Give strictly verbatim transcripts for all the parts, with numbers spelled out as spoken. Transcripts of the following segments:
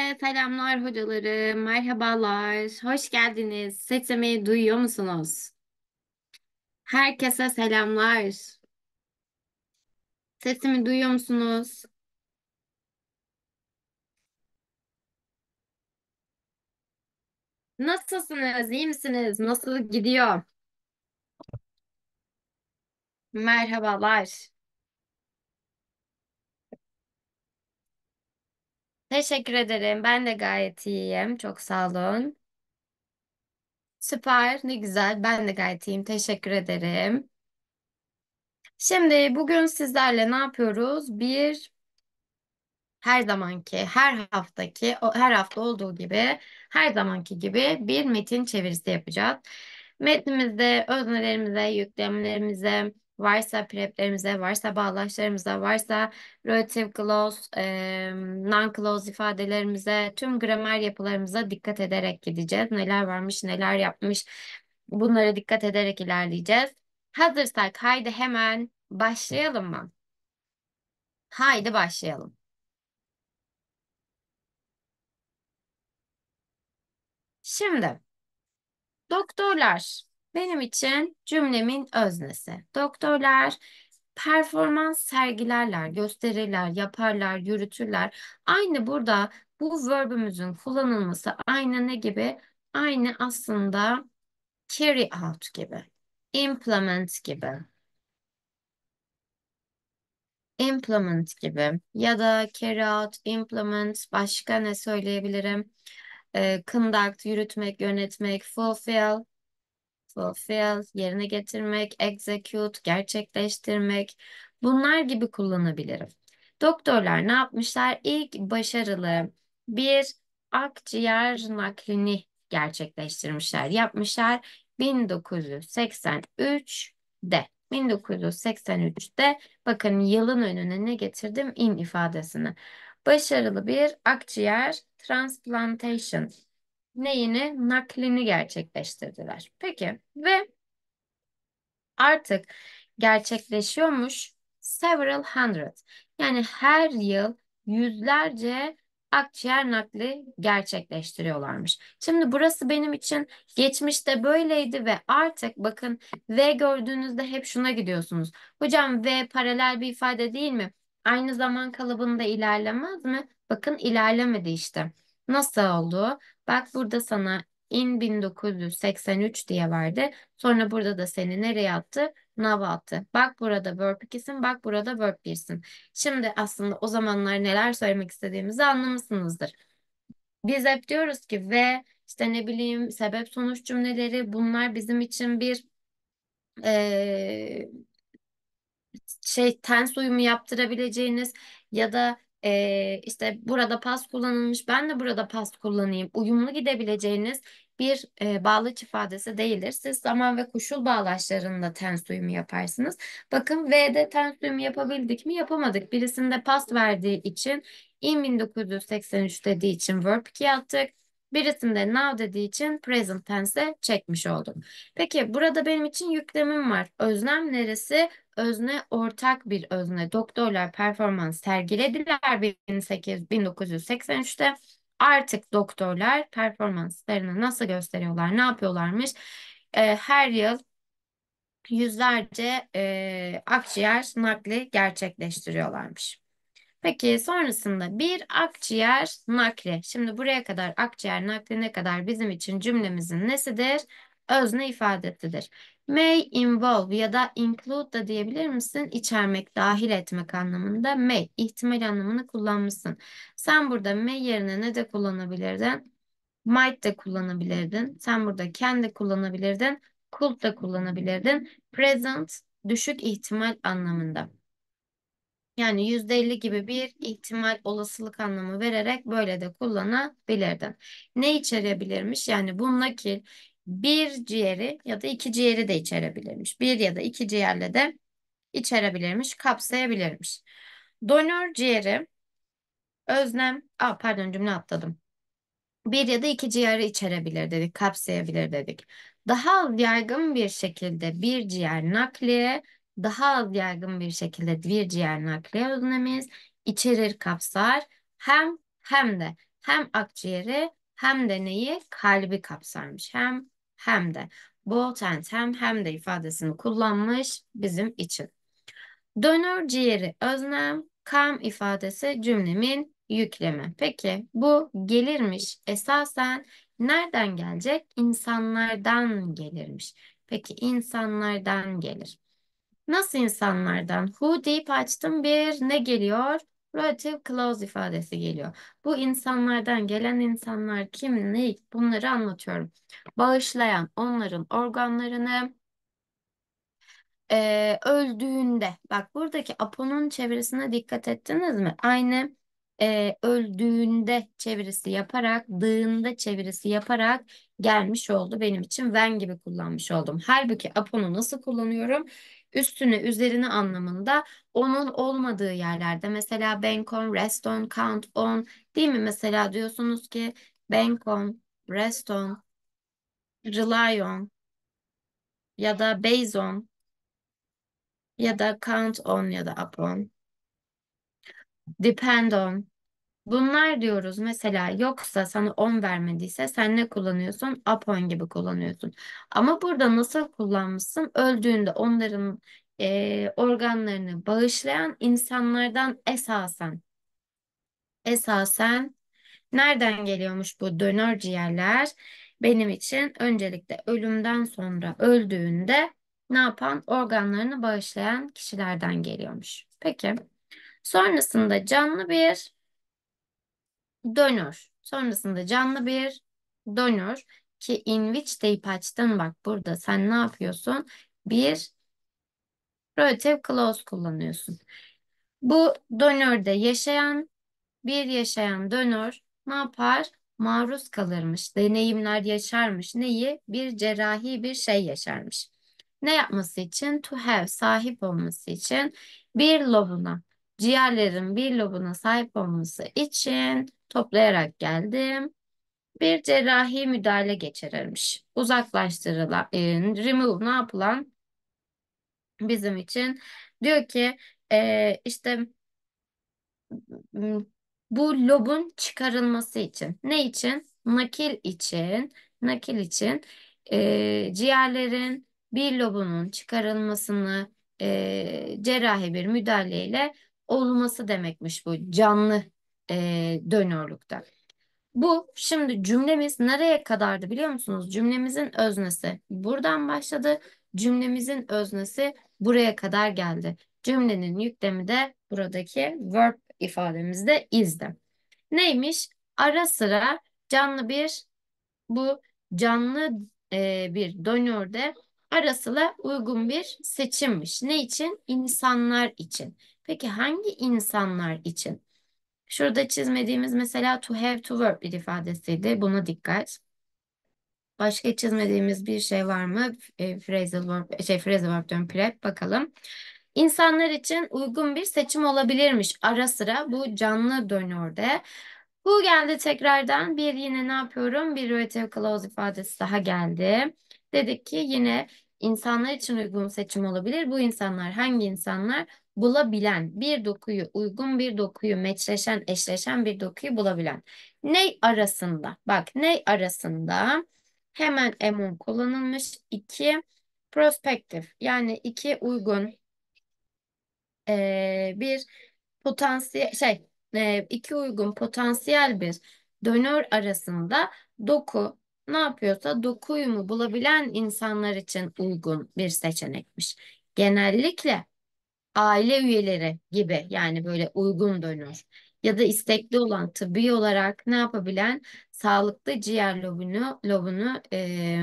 Herkese selamlar hocalarım, merhabalar, hoş geldiniz. Sesimi duyuyor musunuz? Herkese selamlar. Sesimi duyuyor musunuz? Nasılsınız, iyi misiniz? Nasıl gidiyor? Merhabalar. Teşekkür ederim. Ben de gayet iyiyim. Çok sağ olun. Süper, ne güzel. Ben de gayet iyiyim. Teşekkür ederim. Şimdi bugün sizlerle ne yapıyoruz? Bir Her zamanki, her haftaki, o her hafta olduğu gibi, her zamanki gibi bir metin çevirisi yapacağız. Metnimizde öznelerimize, yüklemlerimize, varsa preplerimize, varsa bağlaçlarımıza, varsa relative clause, e, non-clause ifadelerimize, tüm gramer yapılarımıza dikkat ederek gideceğiz. Neler varmış, neler yapmış, bunlara dikkat ederek ilerleyeceğiz. Hazırsak haydi hemen başlayalım mı? Haydi başlayalım. Şimdi. Doktorlar benim için cümlemin öznesi. Doktorlar performans sergilerler, gösterirler, yaparlar, yürütürler. Aynı burada bu verbimizin kullanılması aynı ne gibi? Aynı aslında carry out gibi, implement gibi, implement gibi ya da carry out, implement başka ne söyleyebilirim? Ee, conduct, yürütmek, yönetmek, fulfill. Fulfill, yerine getirmek, execute, gerçekleştirmek. Bunlar gibi kullanabilirim. Doktorlar ne yapmışlar? İlk başarılı bir akciğer naklini gerçekleştirmişler. Yapmışlar bin dokuz yüz seksen üçte. bin dokuz yüz seksen üçte bakın yılın önüne ne getirdim? In ifadesini. Başarılı bir akciğer transplantation neyini? Naklini gerçekleştirdiler. Peki ve artık gerçekleşiyormuş several hundred. Yani her yıl yüzlerce akciğer nakli gerçekleştiriyorlarmış. Şimdi burası benim için geçmişte böyleydi ve artık bakın V gördüğünüzde hep şuna gidiyorsunuz. Hocam V paralel bir ifade değil mi? Aynı zaman kalıbında ilerlemez mi? Bakın ilerlemedi işte. Nasıl oldu? Bak burada sana in bin dokuz yüz seksen üç diye verdi. Sonra burada da seni nereye attı? Nav'a attı. Bak burada verb ikisin, bak burada verb birsin. Şimdi aslında o zamanlar neler söylemek istediğimizi anlamışsınızdır. Biz hep diyoruz ki ve işte ne bileyim sebep sonuç cümleleri bunlar bizim için bir eee, şey tens uyumu yaptırabileceğiniz ya da eee, işte burada pas kullanılmış ben de burada pas kullanayım uyumlu gidebileceğiniz bir eee bağlaç ifadesi değildir. Siz zaman ve koşul bağlaçlarında tens uyumu yaparsınız. Bakın V'de tens uyumu yapabildik mi? Yapamadık. Birisinde pas verdiği için in bin dokuz yüz seksen üç dediği için verb iki yaptık. Birisinde now dediği için present tense'e çekmiş oldum. Peki burada benim için yüklemim var. Öznem neresi? Özne ortak bir özne. Doktorlar performans sergilediler bin sekiz bin dokuz yüz seksen üçte. Artık doktorlar performanslarını nasıl gösteriyorlar, ne yapıyorlarmış? Ee, her yıl yüzlerce e, akciğer nakli gerçekleştiriyorlarmış. Peki sonrasında bir akciğer nakli. Şimdi buraya kadar akciğer nakli ne kadar bizim için cümlemizin nesidir? Özne ifadesidir. May involve ya da include da diyebilir misin? İçermek, dahil etmek anlamında may, ihtimal anlamını kullanmışsın. Sen burada may yerine ne de kullanabilirdin? Might de kullanabilirdin. Sen burada can de kullanabilirdin. Could da kullanabilirdin. Present, düşük ihtimal anlamında. Yani yüzde elli gibi bir ihtimal olasılık anlamı vererek böyle de kullanabilirdin. Ne içerebilirmiş? Yani bu nakil bir ciğeri ya da iki ciğeri de içerebilirmiş. Bir ya da iki ciğerle de içerebilirmiş, kapsayabilirmiş. Donör ciğeri, özlem, aa, pardon cümle atladım. Bir ya da iki ciğeri içerebilir dedik, kapsayabilir dedik. Daha az yaygın bir şekilde bir ciğer nakliye, daha az yaygın bir şekilde bir ciğer nakliye özlemimiz içerir, kapsar. Hem hem de hem akciğeri hem de neyi? Kalbi kapsarmış. Hem hem de. Both and hem hem de ifadesini kullanmış bizim için. Donör ciğeri öznem, come ifadesi cümlemin yüklemi. Peki bu gelirmiş esasen nereden gelecek? İnsanlardan gelirmiş. Peki insanlardan gelir. Nasıl insanlardan? Who deyip açtım, bir ne geliyor? Relative clause ifadesi geliyor. Bu insanlardan gelen insanlar kim, ne? Bunları anlatıyorum. Bağışlayan onların organlarını e, öldüğünde, bak buradaki aponun çevirisine dikkat ettiniz mi? Aynı e, öldüğünde çevirisi yaparak, dığında çevirisi yaparak gelmiş oldu benim için. When gibi kullanmış oldum. Halbuki aponu nasıl kullanıyorum? Üstüne, üzerine anlamında, onun olmadığı yerlerde. Mesela bank on, rest on, count on, değil mi? Mesela diyorsunuz ki bank on, rest on, rely on ya da base on ya da count on ya da upon, depend on. Bunlar diyoruz mesela, yoksa sana on vermediyse sen ne kullanıyorsun? Upon gibi kullanıyorsun. Ama burada nasıl kullanmışsın? Öldüğünde onların e, organlarını bağışlayan insanlardan esasen. Esasen nereden geliyormuş bu donör ciğerler? Benim için öncelikle ölümden sonra, öldüğünde ne yapan? Organlarını bağışlayan kişilerden geliyormuş. Peki. Sonrasında canlı bir donör. Sonrasında canlı bir donör ki in which deyip açtın, bak burada sen ne yapıyorsun? Bir relative clause kullanıyorsun. Bu donörde yaşayan bir yaşayan donör ne yapar? Maruz kalırmış, deneyimler yaşarmış. Neyi? Bir cerrahi bir şey yaşarmış. Ne yapması için? To have, sahip olması için, bir lobuna, ciğerlerin bir lobuna sahip olması için toplayarak geldim. Bir cerrahi müdahale geçirilmiş. Uzaklaştırılan, e, remove ne yapılan bizim için? Diyor ki e, işte m, bu lobun çıkarılması için. Ne için? Nakil için. Nakil için e, ciğerlerin bir lobunun çıkarılmasını e, cerrahi bir müdahaleyle olması demekmiş bu canlı e, donörlükte. Bu şimdi cümlemiz nereye kadardı biliyor musunuz? Cümlemizin öznesi buradan başladı. Cümlemizin öznesi buraya kadar geldi. Cümlenin yüklemi de buradaki verb ifademizde izdi. Neymiş? Ara sıra canlı bir, bu canlı e, bir donörde ara sıra uygun bir seçimmiş. Ne için? İnsanlar için. Peki hangi insanlar için? Şurada çizmediğimiz mesela to have to work bir ifadesiydi. Buna dikkat. Başka çizmediğimiz bir şey var mı? E, phrasal verb, şey phrasal verb diyorum, prep bakalım. İnsanlar için uygun bir seçim olabilirmiş ara sıra bu canlı donörde. Bu geldi tekrardan, bir yine ne yapıyorum? Bir relative clause ifadesi daha geldi. Dedik ki yine insanlar için uygun seçim olabilir. Bu insanlar hangi insanlar? Bulabilen, bir dokuyu, uygun bir dokuyu, meçleşen, eşleşen bir dokuyu bulabilen. Ney arasında? Bak ney arasında? Hemen among kullanılmış. İki, prospektif, yani iki uygun e, bir potansiyel şey e, iki uygun potansiyel bir donör arasında doku ne yapıyorsa doku uyumu bulabilen insanlar için uygun bir seçenekmiş. Genellikle aile üyeleri gibi, yani böyle uygun donör ya da istekli olan, tıbbi olarak ne yapabilen, sağlıklı ciğer lobunu lobunu e,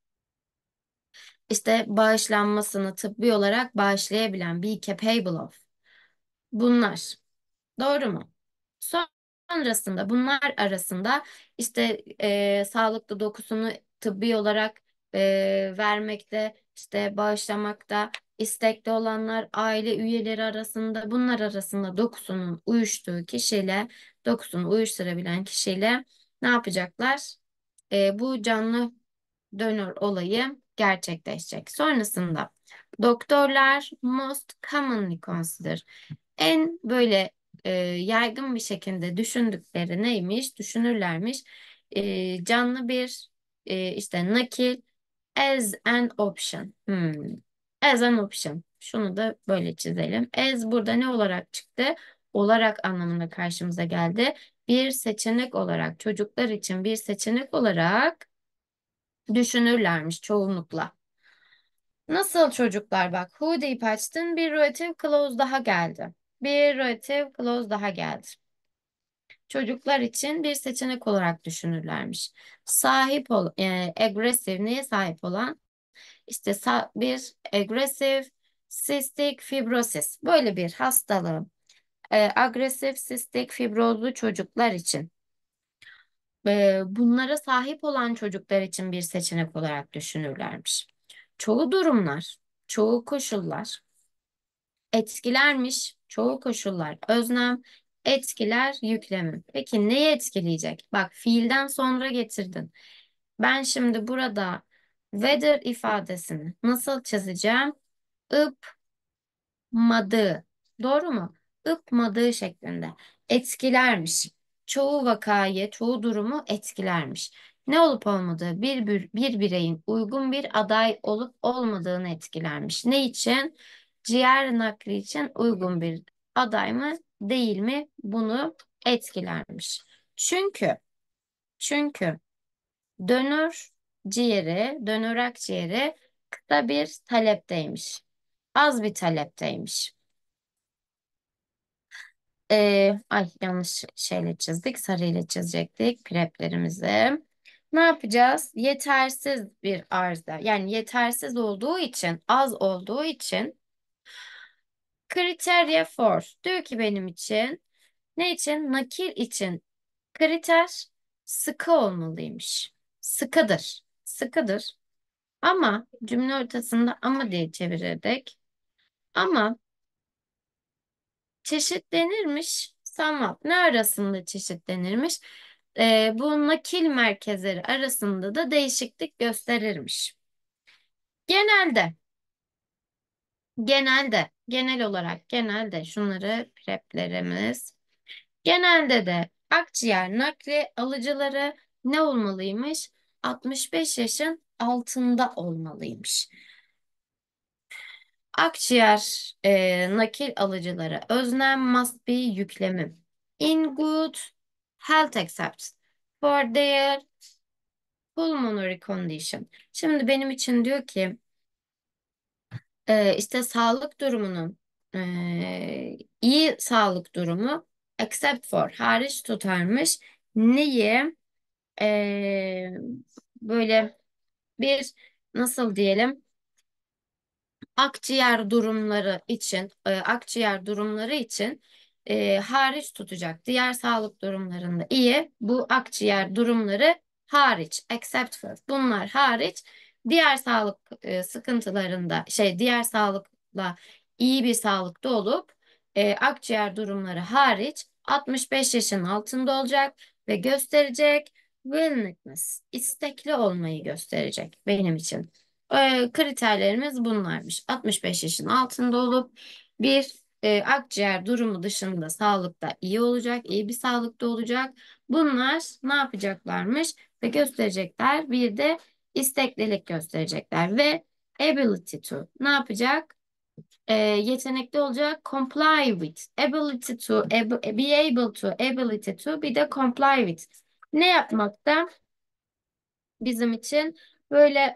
işte bağışlanmasını tıbbi olarak bağışlayabilen, be capable of, bunlar. Doğru mu? Sonrasında bunlar arasında işte e, sağlıklı dokusunu tıbbi olarak e, vermekte, işte bağışlamakta istekli olanlar, aile üyeleri arasında, bunlar arasında dokusunun uyuştuğu kişiyle, dokusunu uyuşturabilen kişiyle ne yapacaklar? E, bu canlı donör olayı gerçekleşecek. Sonrasında doktorlar most commonly consider, en böyle e, yaygın bir şekilde düşündükleri neymiş? Düşünürlermiş. E, canlı bir e, işte nakil as an option. Hmm. As an option. Şunu da böyle çizelim. As burada ne olarak çıktı? Olarak anlamında karşımıza geldi. Bir seçenek olarak çocuklar için bir seçenek olarak düşünürlermiş çoğunlukla. Nasıl çocuklar bak. Who deyip açtın bir relative clause daha geldi. Bir relative clause daha geldi. Çocuklar için bir seçenek olarak düşünürlermiş. Sahip ol, e, aggressive neye sahip olan? İşte sa- bir aggressive cystic fibrosis. Böyle bir hastalığı. E, agresif sistik fibrozlu çocuklar için. E, bunlara sahip olan çocuklar için bir seçenek olarak düşünürlermiş. Çoğu durumlar, çoğu koşullar etkilermiş. Çoğu koşullar öznem, etkiler yüklemi. Peki neyi etkileyecek? Bak fiilden sonra getirdin. Ben şimdi burada whether ifadesini nasıl çizeceğim? Madığı. Doğru mu? Ipmadığı şeklinde. Etkilermiş. Çoğu vakayı, çoğu durumu etkilermiş. Ne olup olmadığı bir, bir, bir bireyin uygun bir aday olup olmadığını etkilermiş. Ne için? Ciğer nakli için uygun bir aday mı değil mi? Bunu etkilermiş. Çünkü çünkü dönür ciğeri, dönür akciğeri kısa bir talepteymiş. Az bir talepteymiş. Ee, ay yanlış şeyle çizdik. Sarıyla çizecektik preplerimizi. Ne yapacağız? Yetersiz bir arıza. Yani yetersiz olduğu için, az olduğu için kriterya for. Diyor ki benim için ne için? Nakil için kriter sıkı olmalıymış. Sıkıdır. Sıkıdır. Ama cümle ortasında ama diye çevirirdik. Ama çeşitlenirmiş. Somewhat. Ne arasında çeşitlenirmiş? Ee, bu nakil merkezleri arasında da değişiklik gösterirmiş. Genelde, genelde, genel olarak, genelde şunları preplerimiz. Genelde de akciğer nakli alıcıları ne olmalıymış? altmış beş yaşın altında olmalıymış. Akciğer e, nakil alıcıları öznem must be yüklemi. In good health except for their pulmonary condition. Şimdi benim için diyor ki e, işte sağlık durumunun e, iyi sağlık durumu except for hariç tutarmış. Neyi? E, böyle bir nasıl diyelim? Akciğer durumları için, e, akciğer durumları için e, hariç tutacak. Diğer sağlık durumlarında iyi. Bu akciğer durumları hariç, except for. Bunlar hariç. Diğer sağlık e, sıkıntılarında, şey, diğer sağlıkla iyi bir sağlıkta olup e, akciğer durumları hariç altmış beş yaşın altında olacak ve gösterecek willingness, istekli olmayı gösterecek benim için. Ee, kriterlerimiz bunlarmış. altmış beş yaşın altında olup bir e, akciğer durumu dışında sağlıkta iyi olacak, iyi bir sağlıkta olacak. Bunlar ne yapacaklarmış ve gösterecekler. Bir de isteklilik gösterecekler ve ability to ne yapacak? Ee, yetenekli olacak. Comply with, ability to, ab- be able to, ability to, bir de comply with. Ne yapmakta? Bizim için böyle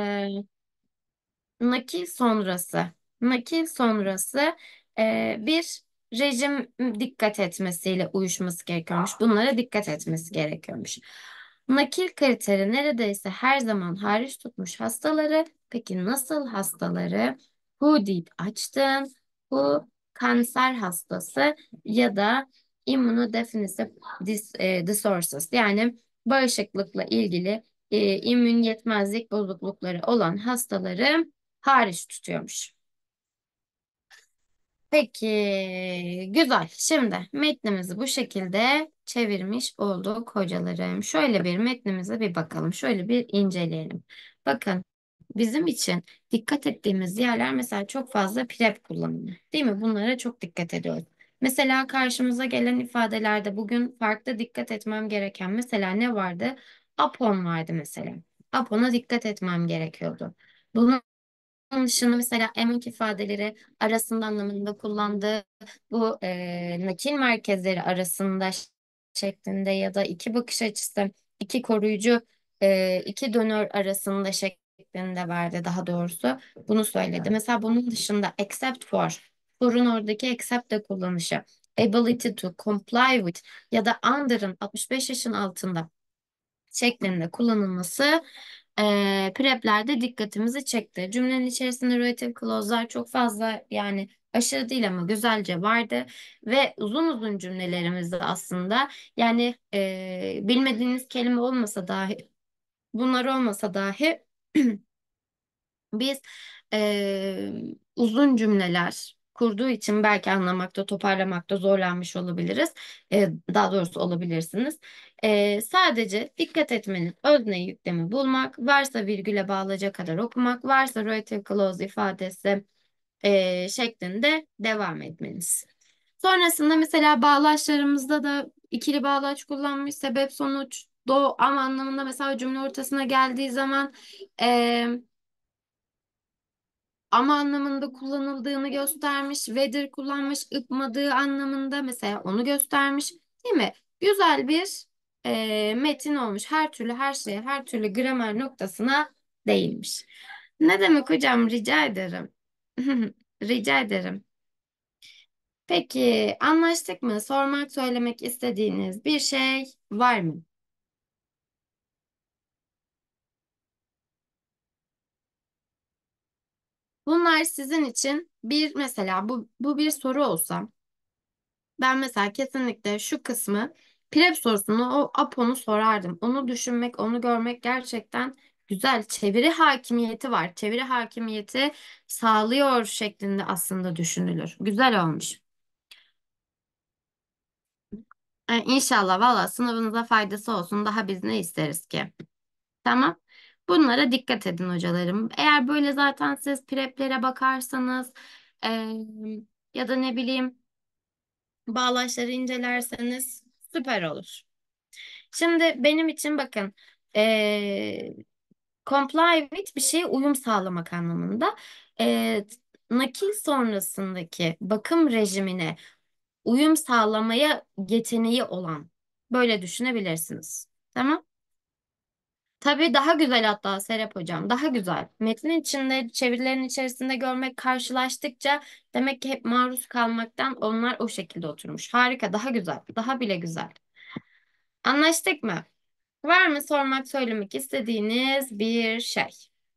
nakil sonrası, nakil sonrası e, bir rejim dikkat etmesiyle uyuşması gerekiyormuş. Bunlara dikkat etmesi gerekiyormuş. Nakil kriteri neredeyse her zaman hariç tutmuş hastaları. Peki nasıl hastaları? Who deyip açtın. Bu kanser hastası ya da immunodeficiency dis, e, disorders yani bağışıklıkla ilgili e, immün yetmezlik bozuklukları olan hastaları hariç tutuyormuş. Peki, güzel. Şimdi metnimizi bu şekilde çevirmiş olduk hocalarım. Şöyle bir metnimize bir bakalım. Şöyle bir inceleyelim. Bakın bizim için dikkat ettiğimiz yerler mesela çok fazla prep kullanımı. Değil mi? Bunlara çok dikkat ediyoruz. Mesela karşımıza gelen ifadelerde bugün farklı dikkat etmem gereken mesela ne vardı? Upon vardı mesela. Upon'a dikkat etmem gerekiyordu. Bunun dışında mesela emot ifadeleri arasında anlamında kullandığı bu e, nakil merkezleri arasında şeklinde ya da iki bakış açısı, iki koruyucu, e, iki dönör arasında şeklinde verdi daha doğrusu. Bunu söyledi. Mesela bunun dışında except for, for'un oradaki except de kullanışı, ability to comply with ya da under'ın altmış beş yaşın altında şeklinde kullanılması eee prep'lerde dikkatimizi çekti. Cümlenin içerisinde relative clause'lar çok fazla yani aşırı değil ama güzelce vardı ve uzun uzun cümlelerimizde aslında yani eee, bilmediğiniz kelime olmasa dahi bunlar olmasa dahi biz eee, uzun cümleler kurduğu için belki anlamakta, toparlamakta zorlanmış olabiliriz. Eee, daha doğrusu olabilirsiniz. Eee, sadece dikkat etmeniz, özne yüklemi bulmak, varsa virgüle bağlayacak kadar okumak, varsa relative clause ifadesi eee, şeklinde devam etmeniz. Sonrasında mesela bağlaçlarımızda da ikili bağlaç kullanmış, sebep sonuç, do, ama anlamında mesela cümle ortasına geldiği zaman ama anlamında kullanıldığını göstermiş, whether kullanmış, ıpmadığı anlamında mesela onu göstermiş, değil mi? Güzel bir e, metin olmuş. Her türlü her şeye, her türlü gramer noktasına değinmiş. Ne demek hocam? Rica ederim. Rica ederim. Peki anlaştık mı? Sormak, söylemek istediğiniz bir şey var mı? Bunlar sizin için bir mesela bu bu bir soru olsa ben mesela kesinlikle şu kısmı prep sorusunu o Apo'nu sorardım. Onu düşünmek, onu görmek gerçekten güzel. Çeviri hakimiyeti var. Çeviri hakimiyeti sağlıyor şeklinde aslında düşünülür. Güzel olmuş. E, İnşallah valla sınavınıza faydası olsun. Daha biz ne isteriz ki? Tamam. Bunlara dikkat edin hocalarım. Eğer böyle zaten siz preplere bakarsanız e, ya da ne bileyim bağlaçları incelerseniz süper olur. Şimdi benim için bakın eee comply with bir şeye uyum sağlamak anlamında eee, nakil sonrasındaki bakım rejimine uyum sağlamaya yeteneği olan böyle düşünebilirsiniz. Tamam. Tabii daha güzel hatta Serap Hocam daha güzel. Metnin içinde çevirilerin içerisinde görmek karşılaştıkça demek ki hep maruz kalmaktan onlar o şekilde oturmuş. Harika daha güzel daha bile güzel. Anlaştık mı? Var mı sormak, söylemek istediğiniz bir şey?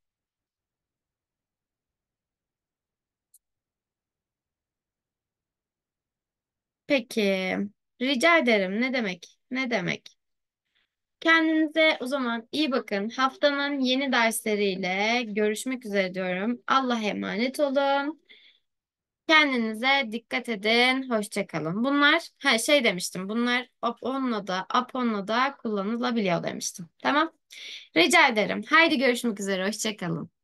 Peki, rica ederim. Ne demek? Ne demek? Kendinize o zaman iyi bakın. Haftanın yeni dersleriyle görüşmek üzere diyorum. Allah'a emanet olun. Kendinize dikkat edin. Hoşça kalın. Bunlar, ha şey demiştim. Bunlar Apon'la da, Apon'la da kullanılabiliyor demiştim. Tamam. Rica ederim. Haydi görüşmek üzere. Hoşça kalın.